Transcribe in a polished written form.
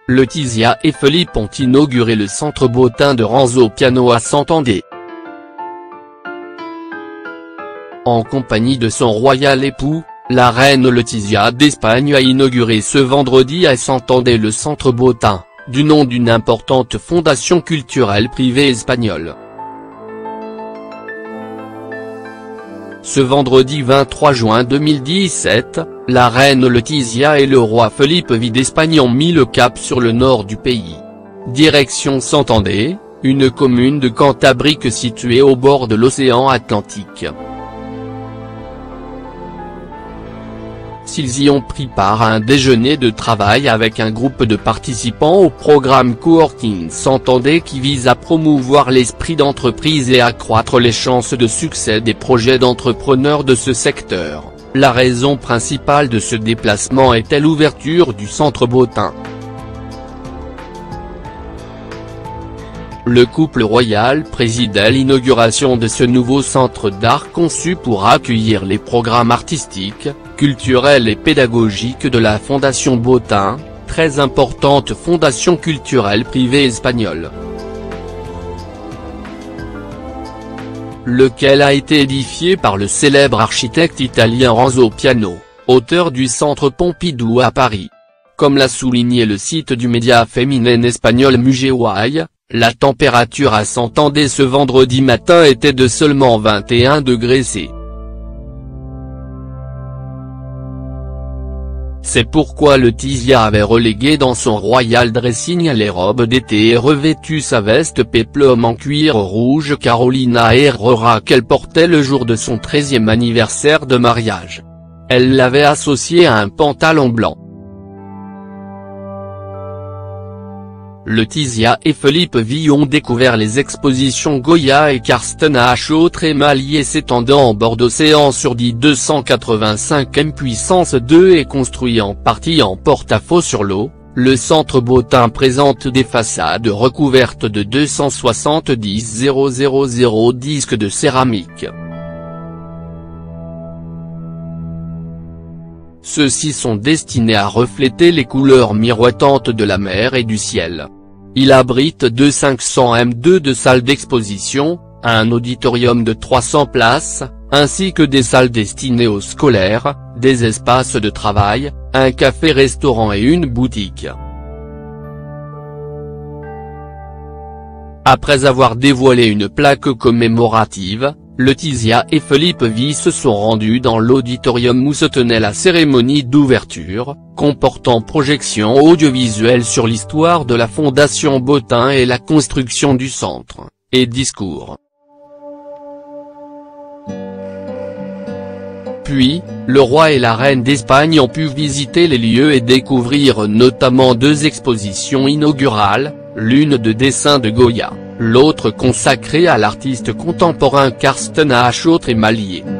Letizia et Philippe ont inauguré le centre Botin de Ranzo Piano à Santander. En compagnie de son royal époux, la reine Letizia d'Espagne a inauguré ce vendredi à Santander le centre Botin, du nom d'une importante fondation culturelle privée espagnole. Ce vendredi 23 juin 2017, la reine Letizia et le roi Philippe V d'Espagne ont mis le cap sur le nord du pays. Direction Santander, une commune de Cantabrique située au bord de l'océan Atlantique. S'ils y ont pris part à un déjeuner de travail avec un groupe de participants au programme Coworking Santander qui vise à promouvoir l'esprit d'entreprise et accroître les chances de succès des projets d'entrepreneurs de ce secteur, la raison principale de ce déplacement était l'ouverture du centre Botin. Le couple royal présidait l'inauguration de ce nouveau centre d'art conçu pour accueillir les programmes artistiques, culturels et pédagogiques de la Fondation Botin, très importante fondation culturelle privée espagnole. Lequel a été édifié par le célèbre architecte italien Renzo Piano, auteur du centre Pompidou à Paris. Comme l'a souligné le site du média féminin espagnol Mujeres, la température à Santander ce vendredi matin était de seulement 21 degrés C. C'est pourquoi Letizia avait relégué dans son royal dressing les robes d'été et revêtu sa veste péplum en cuir rouge Carolina Herrera qu'elle portait le jour de son 13e anniversaire de mariage. Elle l'avait associé à un pantalon blanc. Letizia et Philippe V ont découvert les expositions Goya et Karsten à Chautré-Mallier s'étendant en bord d'océan sur 285 m puissance 2 et construit en partie en porte-à-faux sur l'eau. Le centre Botin présente des façades recouvertes de 270 000 disques de céramique. Ceux-ci sont destinés à refléter les couleurs miroitantes de la mer et du ciel. Il abrite 500 m² de salles d'exposition, un auditorium de 300 places, ainsi que des salles destinées aux scolaires, des espaces de travail, un café-restaurant et une boutique. Après avoir dévoilé une plaque commémorative, Letizia et Philippe V se sont rendus dans l'auditorium où se tenait la cérémonie d'ouverture, comportant projection audiovisuelle sur l'histoire de la Fondation Botin et la construction du centre, et discours. Puis, le roi et la reine d'Espagne ont pu visiter les lieux et découvrir notamment deux expositions inaugurales, l'une de dessins de Goya, l'autre consacrée à l'artiste contemporain Karsten à Chautré-Mallier.